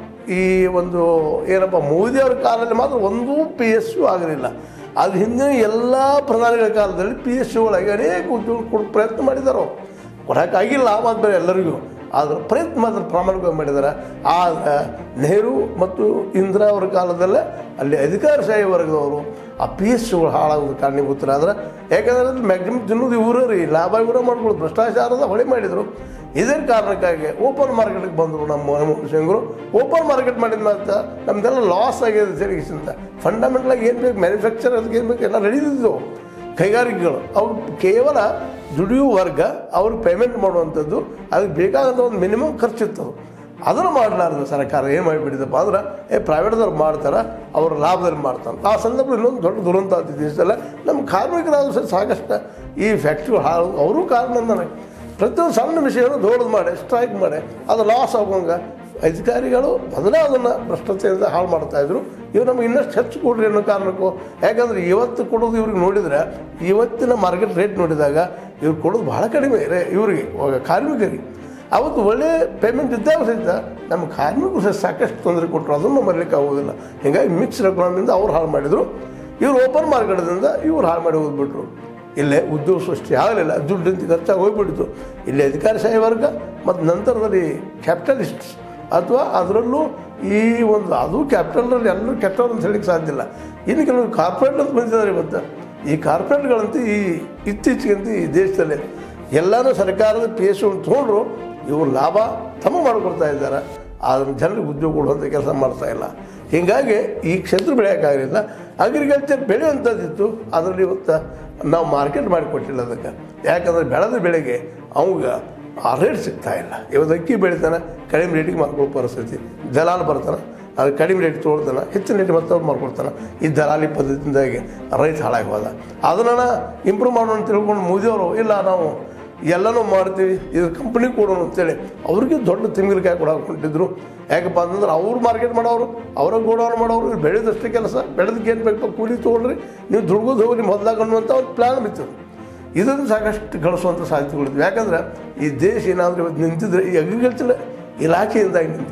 ಈ ಒಂದು ಏನಪ್ಪ ಮೋದಿ ಅವ್ರ ಕಾಲದಲ್ಲಿ ಮಾತ್ರ ಒಂದೂ PSU ಆಗಲಿಲ್ಲ. ಅದು ಹಿಂದಿನ ಎಲ್ಲ ಪ್ರಧಾನಿಗಳ ಕಾಲದಲ್ಲಿ PSUಗಳಾಗಿ ಅನೇಕ ಉದ್ಯೋಗ ಕೊಡೋ ಪ್ರಯತ್ನ ಮಾಡಿದ್ದಾರೆ. ಕೊಡೋಕ್ಕಾಗಿಲ್ಲ ಮಾತ್ರ ಎಲ್ಲರಿಗೂ, ಆದರೆ ಪ್ರಯತ್ನ ಮಾತ್ರ ಪ್ರಾಮಾಣಿಕವಾಗಿ ಮಾಡಿದ್ದಾರೆ. ಆದರೆ ನೆಹರು ಮತ್ತು ಇಂದಿರಾ ಅವರ ಕಾಲದಲ್ಲೇ ಅಲ್ಲಿ ಅಧಿಕಾರಶಾಹಿ ವರ್ಗದವರು ಆ PSUಗಳು ಹಾಳಾಗೋದು ಕಾರಣೀಭೂತರಾದ್ರೆ. ಯಾಕಂದರೆ ಮ್ಯಾಕ್ಸಿಮಮ್ ತಿನ್ನೋದು ಇವರೇ ರೀ, ಲಾಭ ಇವರೇ ಮಾಡ್ಕೊಳ್ಳೋದು, ಭ್ರಷ್ಟಾಚಾರದ ಹೊಳೆ ಮಾಡಿದರು. ಇದೇ ಕಾರಣಕ್ಕಾಗಿ ಓಪನ್ ಮಾರ್ಕೆಟ್ಗೆ ಬಂದರು ನಮ್ಮ ಮನಮೋಹನ್ ಸಿಂಗ್ರು. ಓಪನ್ ಮಾರ್ಕೆಟ್ ಮಾಡಿದ ಮಾತ್ರ ನಮ್ಮದೆಲ್ಲ ಲಾಸ್ ಆಗಿದೆ ತೆರಿಗೆಸಿಂತ. ಫಂಡಮೆಂಟಲಾಗಿ ಏನು ಬೇಕು, ಮ್ಯಾನುಫ್ಯಾಕ್ಚರ್ ಅದಕ್ಕೆ ಏನು ಬೇಕು ಎಲ್ಲ ನಡೆದಿದ್ದವು. ಕೈಗಾರಿಕೆಗಳು ಅವ್ರು ಕೇವಲ ದುಡಿಯುವ ವರ್ಗ ಅವ್ರಿಗೆ ಪೇಮೆಂಟ್ ಮಾಡುವಂಥದ್ದು, ಅದಕ್ಕೆ ಬೇಕಾದಂಥ ಒಂದು ಮಿನಿಮಮ್ ಖರ್ಚಿರ್ತದೆ. ಅದನ್ನು ಮಾಡಲಾರ್ದು ಸರ್ಕಾರ ಏನು ಮಾಡಿಬಿಟ್ಟಿದಪ್ಪ ಅಂದ್ರೆ ಪ್ರೈವೇಟ್ದವ್ರು ಮಾಡ್ತಾರೆ, ಅವರು ಲಾಭದಲ್ಲಿ ಮಾಡ್ತಾರೆ. ಆ ಸಂದರ್ಭದಲ್ಲಿ ಇನ್ನೊಂದು ದೊಡ್ಡ ದುರಂತ ಆಗ್ತಿದೆ ದೇಶದಲ್ಲ. ನಮ್ಮ ಕಾರ್ಮಿಕರಾದರೂ ಸಹ ಸಾಕಷ್ಟು ಈ ಫ್ಯಾಕ್ಟ್ರಿಗಳು ಹಾಳು ಅವರು ಕಾರಣ ಅಂತಾನೆ. ಪ್ರತಿಯೊಂದು ಸಣ್ಣ ವಿಷಯವನ್ನು ದೊಡ್ಡದು ಮಾಡಿ ಸ್ಟ್ರೈಕ್ ಮಾಡಿ ಅದು ಲಾಸ್ ಆಗೋಂಗೆ ಅಧಿಕಾರಿಗಳು ಮೊದಲೇ ಅದನ್ನು ಭ್ರಷ್ಟತೆಯಿಂದ ಹಾಳು ಮಾಡ್ತಾಯಿದ್ರು. ಇವ್ರು ನಮ್ಗೆ ಇನ್ನಷ್ಟು ಹೆಚ್ಚು ಕೊಡ್ರಿ ಅನ್ನೋ ಕಾರಣಕ್ಕೂ. ಯಾಕಂದರೆ ಇವತ್ತು ಕೊಡೋದು ಇವ್ರಿಗೆ ನೋಡಿದರೆ, ಇವತ್ತಿನ ಮಾರ್ಕೆಟ್ ರೇಟ್ ನೋಡಿದಾಗ ಇವ್ರು ಕೊಡೋದು ಭಾಳ ಕಡಿಮೆ ಇವರಿಗೆ ಕಾರ್ಮಿಕರಿಗೆ. ಅವತ್ತು ಒಳ್ಳೆ ಪೇಮೆಂಟ್ ಇದ್ದಾಗ ಸಹಿತ ನಮ್ಮ ಕಾರ್ಮಿಕರು ಸಹ ಸಾಕಷ್ಟು ತೊಂದರೆ ಕೊಟ್ಟರು, ಅದನ್ನು ಮರಲಿಕ್ಕೆ ಆಗೋದಿಲ್ಲ. ಹೀಗಾಗಿ ಮಿಕ್ಸ್ಡ್ ಎಕಾನಮಿಯಿಂದ ಅವ್ರು ಹಾಳು ಮಾಡಿದರು, ಇವರು ಓಪನ್ ಮಾರ್ಕೆಟ್ದಿಂದ ಇವ್ರು ಹಾಳು ಮಾಡಿ ಹೋಗ್ಬಿಟ್ರು. ಇಲ್ಲೇ ಉದ್ಯೋಗ ಸೃಷ್ಟಿ ಆಗಲಿಲ್ಲ, ದುಡ್ಡಿಂದ ಖರ್ಚಾಗಿ ಹೋಗ್ಬಿಟ್ಟಿತ್ತು. ಇಲ್ಲಿ ಅಧಿಕಾರಶಾಹಿ ವರ್ಗ ಮತ್ತು ನಂತರದಲ್ಲಿ ಕ್ಯಾಪಿಟಲಿಸ್ಟ್ಸ್ ಅಥವಾ ಅದರಲ್ಲೂ ಈ ಒಂದು ಅದು ಕ್ಯಾಪಿಟಲ್ನಲ್ಲಿ ಎಲ್ಲರೂ ಕೆಟ್ಟವ್ರು ಅಂತ ಹೇಳಲಿಕ್ಕೆ ಸಾಧ್ಯ ಇಲ್ಲ. ಇನ್ನು ಕೆಲವರು ಕಾರ್ಪೊರೇಟ್ ಅಂತ ಬಂದಿದ್ದಾರೆ. ಇವತ್ತು ಈ ಕಾರ್ಪೊರೇಟ್ಗಳಂತೂ ಈ ಇತ್ತೀಚೆಗಂತೂ ಈ ದೇಶದಲ್ಲಿ ಎಲ್ಲರೂ ಸರ್ಕಾರದ PSU ತೊಗೊಂಡ್ರು ಇವರು ಲಾಭ ತಮ್ಮ ಮಾಡಿಕೊಡ್ತಾ ಇದ್ದಾರೆ, ಆದರೆ ಜನರಿಗೆ ಉದ್ಯೋಗ ಕೊಡುವಂಥ ಕೆಲಸ ಮಾಡ್ತಾಯಿಲ್ಲ. ಹೀಗಾಗಿ ಈ ಕ್ಷೇತ್ರ ಬೆಳೆಯೋಕ್ಕಾಗಲಿಲ್ಲ. ಅಗ್ರಿಕಲ್ಚರ್ ಬೆಳೆಯುವಂಥದ್ದಿತ್ತು, ಅದರಲ್ಲಿ ಇವತ್ತು ನಾವು ಮಾರ್ಕೆಟ್ ಮಾಡಿಕೊಟ್ಟಿಲ್ಲ ಅದಕ್ಕೆ. ಯಾಕಂದರೆ ಬೆಳೆದ ಬೆಳೆಗೆ ಅವಾಗ ಆ ರೇಟ್ ಸಿಗ್ತಾಯಿಲ್ಲ. ಇವತ್ತು ಅಕ್ಕಿ ಬೆಳಿತಾನೆ, ಕಡಿಮೆ ರೇಟಿಗೆ ಮಾರ್ಕೊಳ್ಳೋ ಪರಿಸ್ಥಿತಿ. ದಲಾಲ್ ಬರ್ತಾನೆ, ಅದು ಕಡಿಮೆ ರೇಟ್ ತೊಗೊಳ್ತಾನೆ, ಹೆಚ್ಚಿನ ರೇಟ್ ಮತ್ತವ್ರು ಮಾಡ್ಕೊಡ್ತಾನೆ. ಈ ದಲಾಲಿ ಪದ್ಧತಿಯಿಂದಾಗಿ ರೈತ ಹಾಳಾಗಿ ಹೋದ. ಅದನ್ನು ಇಂಪ್ರೂವ್ ಮಾಡೋಣ ಅಂತ ತಿಳ್ಕೊಂಡು ಮೋದಿಯವರು ಇಲ್ಲ ನಾವು ಎಲ್ಲನೂ ಮಾಡ್ತೀವಿ, ಇದು ಕಂಪ್ನಿ ಕೊಡೋಣ ಅಂತೇಳಿ ಅವ್ರಿಗೆ ದೊಡ್ಡ ತಿಂಗ್ಳಿಕಾಯಿ ಕೂಡ ಹಾಕ್ಕೊಂಡಿದ್ರು. ಯಾಕಪ್ಪ ಅಂತಂದ್ರೆ ಅವ್ರು ಮಾರ್ಕೆಟ್ ಮಾಡೋರು, ಅವರ ಗೋಡೌನ್ ಮಾಡೋರು, ಇವ್ರು ಬೆಳೆದಷ್ಟೇ ಕೆಲಸ, ಬೆಳೆದಕ್ಕೆ ಏನು ಬೇಕಪ್ಪ ಕೂಲಿ ತೊಗೊಳ್ರಿ, ನೀವು ದುಡ್ಗೋದು ಹೋಗಿ ಮೊದಲಾಗ ಅನ್ನುವಂಥ ಒಂದು ಪ್ಲ್ಯಾನ್ ಬಿತ್ತು. ಇದನ್ನು ಸಾಕಷ್ಟು ಗಳಿಸುವಂಥ ಸಾಧ್ಯತೆಗಳಿದ್ವು. ಯಾಕಂದ್ರೆ ಈ ದೇಶ ಏನಾದರೂ ಇವತ್ತು ನಿಂತಿದ್ರೆ ಈ ಅಗ್ರಿಕಲ್ಚರ್ ಇಲಾಖೆಯಿಂದಾಗಿ ನಿಂತದ.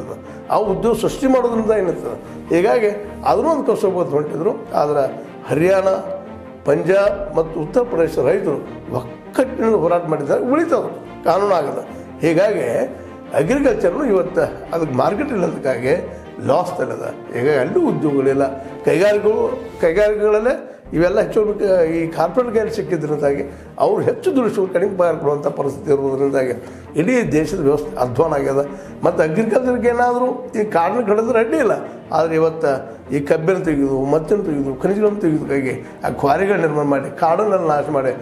ಆ ಉದ್ಯೋಗ ಸೃಷ್ಟಿ ಮಾಡೋದ್ರಿಂದ ಏನಿರ್ತದೆ. ಹೀಗಾಗಿ ಅದನ್ನೂ ಒಂದು ಕಸಬು ಹೊಂಟಿದ್ರು. ಆದರೆ ಹರಿಯಾಣ, ಪಂಜಾಬ್ ಮತ್ತು ಉತ್ತರ ಪ್ರದೇಶ ರೈತರು ಒಕ್ಕಟ್ಟಿನಿಂದ ಹೋರಾಟ ಮಾಡಿದ್ದಾರೆ, ಉಳಿತದೆ, ಕಾನೂನು ಆಗದ. ಹೀಗಾಗಿ ಅಗ್ರಿಕಲ್ಚರ್ನು ಇವತ್ತು ಅದಕ್ಕೆ ಮಾರ್ಕೆಟ್ ಇಲ್ಲದಕ್ಕಾಗಿ ಲಾಸ್ ತಲ್ಲದ. ಹೀಗಾಗಿ ಅಲ್ಲೂ ಉದ್ಯೋಗಗಳಿಲ್ಲ. ಕೈಗಾರಿಕೆಗಳಲ್ಲೇ ಇವೆಲ್ಲ ಹೆಚ್ಚು ಈ ಕಾರ್ಪೊರೇಟ್ ಕೈಯಲ್ಲಿ ಸಿಕ್ಕಿದ್ರಿಂದಾಗಿ ಅವರು ಹೆಚ್ಚು ದುಡಿಸುವ ಕಡಿಮೆ ಪಗಾರ ಕೊಡುವಂಥ ಪರಿಸ್ಥಿತಿ ಇರುವುದರಿಂದಾಗಿ ಇಡೀ ದೇಶದ ವ್ಯವಸ್ಥೆ ಅಧ್ವಾನ ಆಗ್ಯದ. ಮತ್ತು ಅಗ್ರಿಕಲ್ಚರ್ಗೆ ಏನಾದರೂ ಈ ಕಾಡನ್ನು ಕಡಿದ್ರೆ ಅಡ್ಡಿ ಇಲ್ಲ. ಆದರೆ ಇವತ್ತು ಈ ಕಬ್ಬಿನ ತೆಗೆದು, ಮತ್ತನ್ನು ತೆಗೆದು, ಖನಿಜಗಳನ್ನು ತೆಗೆದುಕಾಗಿ ಆ ಕ್ವಾರಿಗಳು ನಿರ್ಮಾಣ ಮಾಡಿ ಕಾಡನ್ನೆಲ್ಲ ನಾಶ ಮಾಡಿ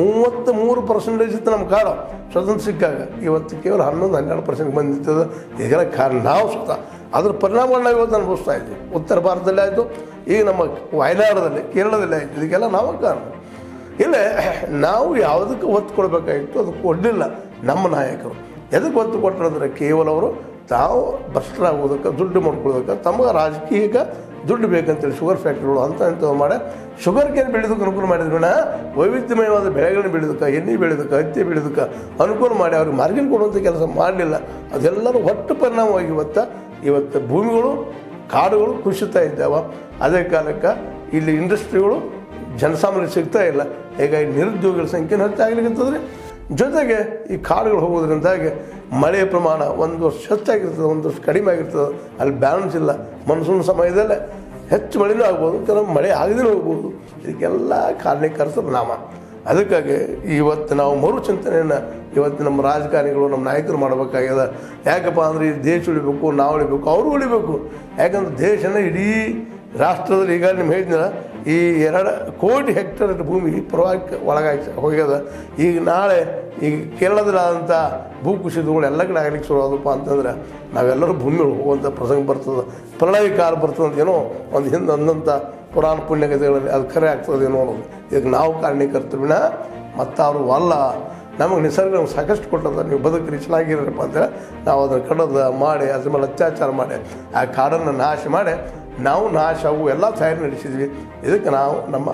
33% ಇತ್ತು ನಮ್ಮ ಕಾಡು ಸ್ವತಂತ್ರ ಸಿಕ್ಕಾಗ. ಇವತ್ತು ಕೇವಲ 11-12% ಬಂದಿರ್ತದೆ. ಈಗೆಲ್ಲ ನಾವು ಸ್ವತಃ ಅದ್ರ ಪರಿಣಾಮಗಳನ್ನ ಇವತ್ತು ಅನುಭವಿಸ್ತಾ ಇದ್ವಿ. ಉತ್ತರ ಭಾರತದಲ್ಲಿ ಆಯಿತು, ಈಗ ನಮ್ಮ ವಯನಾಡದಲ್ಲಿ, ಕೇರಳದಲ್ಲಿ ಆಯಿತು. ಇದಕ್ಕೆಲ್ಲ ನಾವು ಕಾರಣ. ಇಲ್ಲ, ನಾವು ಯಾವುದಕ್ಕೆ ಒತ್ತು ಕೊಡಬೇಕಾಗಿತ್ತು ಅದಕ್ಕೆ ಕೊಡಲಿಲ್ಲ ನಮ್ಮ ನಾಯಕರು. ಎದಕ್ಕೆ ಒತ್ತು ಕೊಟ್ಟರಂದ್ರೆ ಕೇವಲ ಅವರು ತಾವು ಭ್ರಷ್ಟರಾಗೋದಕ್ಕೆ, ದುಡ್ಡು ಮಾಡ್ಕೊಳ್ಳೋದಕ್ಕೆ, ತಮಗೆ ರಾಜಕೀಯಕ್ಕೆ ದುಡ್ಡು ಬೇಕಂತೇಳಿ ಶುಗರ್ ಫ್ಯಾಕ್ಟ್ರಿಗಳು ಇಂಥವು ಮಾಡಿ ಶುಗರ್ ಕೇನ್ ಬೆಳೆದಕ್ಕೆ ಅನುಕೂಲ ಮಾಡಿದ್ರಣ. ವೈವಿಧ್ಯಮಯವಾದ ಬೆಳೆಗಳನ್ನ ಬೆಳೆದಕ್ಕೆ, ಎಣ್ಣೆ ಬೆಳೆದಕ್ಕೆ, ಹತ್ತಿ ಬೆಳೆದಕ್ಕೆ ಅನುಕೂಲ ಮಾಡಿ ಅವ್ರಿಗೆ ಮಾರ್ಜಿನ್ ಕೊಡುವಂಥ ಕೆಲಸ ಮಾಡಲಿಲ್ಲ. ಅದೆಲ್ಲರೂ ಒಟ್ಟು ಪರಿಣಾಮವಾಗಿ ಇವತ್ತು ಭೂಮಿಗಳು, ಕಾಡುಗಳು ಕುಸಿತಾ ಇದ್ದಾವೆ. ಅದೇ ಕಾಲಕ್ಕೆ ಇಲ್ಲಿ ಇಂಡಸ್ಟ್ರಿಗಳು ಜನಸಾಮಾನ್ಯರಿಗೆ ಸಿಗ್ತಾ ಇಲ್ಲ. ಹೀಗಾಗಿ ನಿರುದ್ಯೋಗಿಗಳ ಸಂಖ್ಯೆನೂ ಹೆಚ್ಚಾಗ್ಲಿಕ್ಕಂತಂದ್ರೆ, ಜೊತೆಗೆ ಈ ಕಾಡುಗಳು ಹೋಗೋದ್ರಿಂದಾಗಿ ಮಳೆಯ ಪ್ರಮಾಣ ಒಂದು ವರ್ಷ ಹೆಚ್ಚಾಗಿರ್ತದೆ, ಒಂದು ವರ್ಷ ಕಡಿಮೆ ಆಗಿರ್ತದೆ. ಅಲ್ಲಿ ಬ್ಯಾಲೆನ್ಸ್ ಇಲ್ಲ. ಮನ್ಸೂನ್ ಸಮಯದಲ್ಲೇ ಹೆಚ್ಚು ಮಳೆನೂ ಆಗ್ಬೋದು, ಕೆಲವು ಮಳೆ ಆಗದೇ ಹೋಗ್ಬೋದು. ಇದಕ್ಕೆಲ್ಲ ಕಾರಣೀಕರ್ತರು ನಾಮ. ಅದಕ್ಕಾಗಿ ಇವತ್ತು ನಾವು ಮರುಚಿಂತನೆಯನ್ನು ಇವತ್ತು ನಮ್ಮ ರಾಜಕಾರಣಿಗಳು, ನಮ್ಮ ನಾಯಕರು ಮಾಡಬೇಕಾಗ್ಯದ. ಯಾಕಪ್ಪ ಅಂದರೆ ಈ ದೇಶ ಉಳಿಬೇಕು, ನಾವು ಉಳಿಬೇಕು, ಅವರು ಉಳಿಬೇಕು. ಯಾಕಂದ್ರೆ ದೇಶನ ಇಡೀ ರಾಷ್ಟ್ರದಲ್ಲಿ ಈಗ ನಿಮ್ಮ ಹೇಳಿದ್ನಲ್ಲ, ಈ 2 ಕೋಟಿ ಹೆಕ್ಟೇರ್ ಭೂಮಿ ಪ್ರವಾಹಕ್ಕೆ ಒಳಗಾಗಿ ಹೋಗ್ಯದ. ಈಗ ನಾಳೆ ಈಗ ಕೇರಳದಲ್ಲಾದಂಥ ಭೂಕುಸಿತಗಳು ಎಲ್ಲ ಕಡೆ ಆಗ್ಲಿಕ್ಕೆ ಶುರು ಆದಪ್ಪ ಅಂತಂದ್ರೆ ನಾವೆಲ್ಲರೂ ಭೂಮಿ ಹೋಗುವಂಥ ಪ್ರಸಂಗ ಬರ್ತದೆ. ಪ್ರಳಯ ಕಾಲ ಬರ್ತದೆ ಅಂತ ಏನೋ ಒಂದು ಹಿಂದೆ ಅಂದಂಥ ಪುರಾಣ ಪುಣ್ಯಕಥೆಗಳಲ್ಲಿ ಅದು ಖರೆ ಆಗ್ತದೇನೋ ಅನ್ನೋದು. ಇದಕ್ಕೆ ನಾವು ಕಾರಣೀಕರ್ತವಿನ ಮತ್ತವರು ಅಲ್ಲ. ನಮಗೆ ನಿಸರ್ಗ ನಮ್ಗೆ ಸಾಕಷ್ಟು ಕೊಟ್ಟದ, ನೀವು ಬದುಕಿ ಚೆನ್ನಾಗಿರಪ್ಪ ಅಂತೇಳಿ ನಾವು ಅದನ್ನು ಕಡದ ಮಾಡಿ, ಅದ್ರ ಮೇಲೆ ಅತ್ಯಾಚಾರ ಮಾಡಿ, ಆ ಕಾಡನ್ನು ನಾಶ ಮಾಡಿ ನಾವು ನಾಶ ಅವು ಎಲ್ಲ ತಯಾರಿ ನಡೆಸಿದ್ವಿ. ಇದಕ್ಕೆ ನಾವು ನಮ್ಮ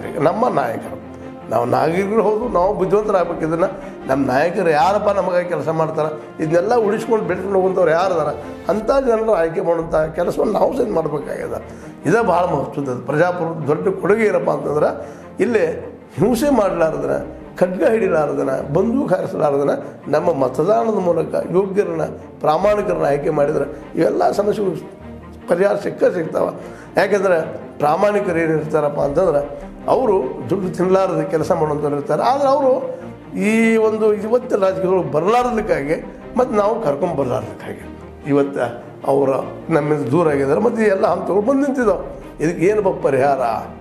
ನಾಯಕರು, ನಾವು ನಾಗರಿಕರು ಹೌದು, ನಾವು ಬುದ್ಧಿವಂತರಾಗಬೇಕು. ಇದನ್ನು ನಮ್ಮ ನಾಯಕರು ಯಾರಪ್ಪ ನಮಗಾಗಿ ಕೆಲಸ ಮಾಡ್ತಾರೆ, ಇದನ್ನೆಲ್ಲ ಉಳಿಸ್ಕೊಂಡು ಬೆಳೆಸ್ಕೊಂಡು ಹೋಗುವಂಥವ್ರು ಯಾರಿದಾರೆ ಅಂಥ ಜನರು ಆಯ್ಕೆ ಮಾಡುವಂಥ ಕೆಲಸವನ್ನು ನಾವು ಸಹ ಮಾಡಬೇಕಾಗ್ಯದ. ಇದೇ ಭಾಳ ಮಹತ್ವದ. ಪ್ರಜಾಪ್ರಭುತ್ವ ದೊಡ್ಡ ಕೊಡುಗೆ ಏನಪ್ಪ ಅಂತಂದ್ರೆ, ಇಲ್ಲೇ ಹಿಂಸೆ ಮಾಡಲಾರ್ದನ, ಖಡ್ಗ ಹಿಡಿಲಾರ್ದನ, ಬಂದೂಕು ಹಾರಿಸಲಾರ್ದನ ನಮ್ಮ ಮತದಾನದ ಮೂಲಕ ಯೋಗ್ಯರನ್ನ, ಪ್ರಾಮಾಣಿಕರನ್ನ ಆಯ್ಕೆ ಮಾಡಿದ್ರೆ ಇವೆಲ್ಲ ಸಮಸ್ಯೆಗಳು ಪರಿಹಾರ ಸಿಗ್ತಾವೆ. ಯಾಕೆಂದರೆ ಪ್ರಾಮಾಣಿಕರು ಏನಿರ್ತಾರಪ್ಪ ಅಂತಂದ್ರೆ ಅವರು ದುಡ್ಡು ತಿನ್ನಲಾರದ ಕೆಲಸ ಮಾಡುವಂಥವ್ರು ಇರ್ತಾರೆ. ಆದರೆ ಅವರು ಈ ಒಂದು ಇವತ್ತಿನ ರಾಜಕೀಯಗಳು ಬರಲಾರ್ದಕ್ಕಾಗಿ ಮತ್ತು ನಾವು ಕರ್ಕೊಂಬರ್ಲಾರ್ದಕ್ಕಾಗಿ ಇವತ್ತು ಅವರ ನಮ್ಮಿಂದ ದೂರ ಆಗಿದ್ದಾರೆ. ಮತ್ತು ಎಲ್ಲ ಹಂತಗಳು ಬಂದು ನಿಂತಿದ್ದಾವೆ. ಇದಕ್ಕೆ ಏನಪ್ಪ ಪರಿಹಾರ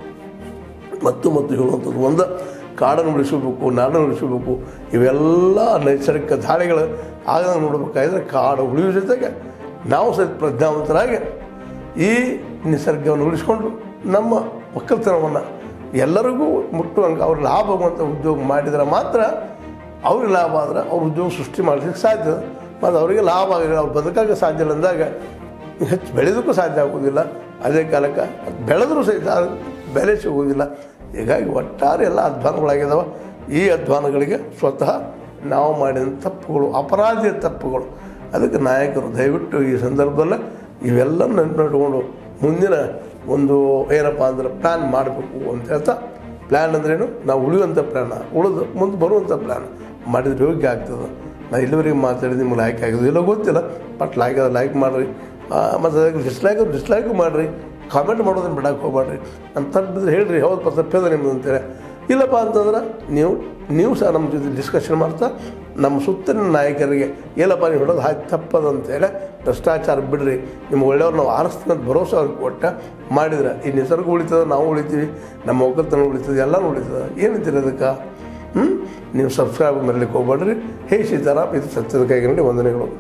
ಮತ್ತು ಹೇಳುವಂಥದ್ದು ಒಂದು, ಕಾಡನ್ನು ಉಳಿಸಬೇಕು, ನಾಡನ್ನು ಉಳಿಸಬೇಕು. ಇವೆಲ್ಲ ನೈಸರ್ಗಿಕ ದಾಳಿಗಳು ಆಗದಂಗೆ ನೋಡಬೇಕಾದ್ರೆ ಕಾಡು ಉಳಿಯುವ ಜೊತೆಗೆ ನಾವು ಸಹ ಪ್ರಜ್ಞಾವಂತರಾಗಿ ಈ ನಿಸರ್ಗವನ್ನು ಉಳಿಸ್ಕೊಂಡು ನಮ್ಮ ಒಕ್ಕಲ್ತನವನ್ನು ಎಲ್ಲರಿಗೂ ಮುಟ್ಟುವಂಗೆ ಅವ್ರ ಲಾಭ ಆಗುವಂಥ ಉದ್ಯೋಗ ಮಾಡಿದರೆ ಮಾತ್ರ ಅವ್ರಿಗೆ ಲಾಭ ಆದರೆ ಅವ್ರ ಉದ್ಯೋಗ ಸೃಷ್ಟಿ ಮಾಡಲಿಕ್ಕೆ ಸಾಧ್ಯ. ಮತ್ತು ಅವರಿಗೆ ಲಾಭ ಆಗಿಲ್ಲ, ಅವ್ರು ಬದುಕೋಕ್ಕೆ ಸಾಧ್ಯ ಇಲ್ಲ ಅಂದಾಗ ಹೆಚ್ಚು ಬೆಳೆದಕ್ಕೂ ಸಾಧ್ಯ ಆಗೋದಿಲ್ಲ. ಅದೇ ಕಾಲಕ್ಕೆ ಬೆಳೆದರೂ ಸಹಿತ ಬೆಲೆ ಸಿಗೋದಿಲ್ಲ. ಹೀಗಾಗಿ ಒಟ್ಟಾರೆ ಎಲ್ಲ ಅಧ್ವಾನಗಳಾಗಿದ್ದಾವೆ. ಈ ಅಧ್ವಾನಗಳಿಗೆ ಸ್ವತಃ ನಾವು ಮಾಡಿದ ತಪ್ಪುಗಳು, ಅಪರಾಧಿಯ ತಪ್ಪುಗಳು. ಅದಕ್ಕೆ ನಾಯಕರು ದಯವಿಟ್ಟು ಈ ಸಂದರ್ಭದಲ್ಲಿ ಇವೆಲ್ಲ ನೆನಪಿಟ್ಕೊಂಡು ಮುಂದಿನ ಒಂದು ಏನಪ್ಪ ಅಂದ್ರೆ ಪ್ಲ್ಯಾನ್ ಮಾಡಬೇಕು ಅಂತ ಹೇಳ್ತಾ, ಪ್ಲ್ಯಾನ್ ಅಂದ್ರೇನು, ನಾವು ಉಳಿಯುವಂಥ ಪ್ಲ್ಯಾನ, ಉಳಿದು ಮುಂದೆ ಬರುವಂಥ ಪ್ಲ್ಯಾನ್ ಮಾಡಿದ್ರೆ ಯೋಗ್ಯ ಆಗ್ತದೆ. ನಾನು ಇಲ್ಲಿವರೆಗೆ ಮಾತಾಡಿದ ನಿಮ್ಗೆ ಲೈಕ್ ಆಗೋದು ಇಲ್ಲ ಗೊತ್ತಿಲ್ಲ, ಬಟ್ ಲೈಕ್ ಮಾಡಿರಿ. ಮತ್ತು ಅದಕ್ಕೆ ಡಿಸ್ಲೈಕು ಮಾಡಿರಿ. ಕಾಮೆಂಟ್ ಮಾಡೋದನ್ನು ಬಿಡಕ್ಕೆ ಹೋಗ್ಬೇಡ್ರಿ. ನಮ್ಮ ತಪ್ಪಿದ್ರೆ ಹೇಳ್ರಿ, ಹೌದಪ್ಪ ತಪ್ಪೇದ ನಿಮ್ಮದು ಅಂತೇಳಿ. ಇಲ್ಲಪ್ಪ ಅಂತಂದ್ರೆ ನೀವು ಸಹ ನಮ್ಮ ಜೊತೆ ಡಿಸ್ಕಷನ್ ಮಾಡ್ತಾ ನಮ್ಮ ಸುತ್ತಲಿನ ನಾಯಕರಿಗೆ ಏನಪ್ಪ ನೀವು ಹೇಳೋದು ಹಾಕಿ ತಪ್ಪದಂತೇಳಿ ಭ್ರಷ್ಟಾಚಾರ ಬಿಡ್ರಿ, ನಿಮ್ಗೆ ಒಳ್ಳೆಯವ್ರು ನಾವು ಆರಿಸ್ತೀವಿ ಅಂತ ಭರೋಸೆ ಅವ್ರಿಗೆ ಕೊಟ್ಟ ಮಾಡಿದ್ರೆ ಈ ನಿಸರ್ಗ ಉಳಿತದೆ, ನಾವು ಉಳಿತೀವಿ, ನಮ್ಮ ಒಕ್ಕಲ್ತನ ಉಳಿತದೆ, ಎಲ್ಲನೂ ಉಳಿತದೆ. ಏನಂತೀರಿ ಅದಕ್ಕೆ? ನೀವು ಸಬ್ಸ್ಕ್ರೈಬ್ ಮಾಡಲಿಕ್ಕೆ ಹೋಗ್ಬೇಡ್ರಿ. ಹೇ ಸೀತಾರಾಮ್, ಇದು ಸತ್ಯದ ಕೈಗನ್ನಡಿ. ವಂದನೆಗಳು.